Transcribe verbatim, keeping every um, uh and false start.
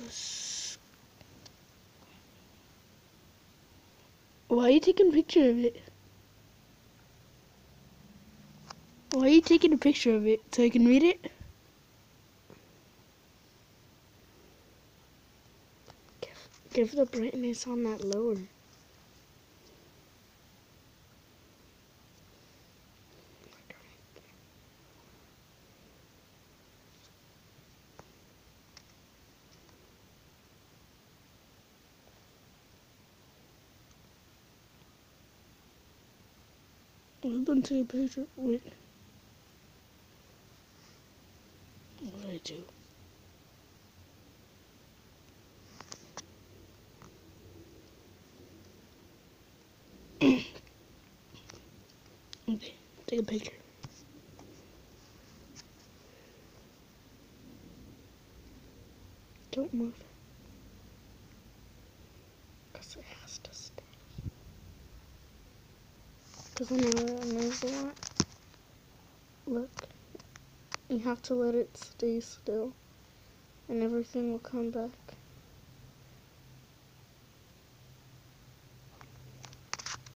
Why are you taking a picture of it? Why are you taking a picture of it? So I can read it? Give, give the brightness on that lower. I'm gonna take a picture. Wait. What did I do? Okay, take a picture. Don't move. Because it has to stay. Because whenever it moves a lot, look, you have to let it stay still and everything will come back.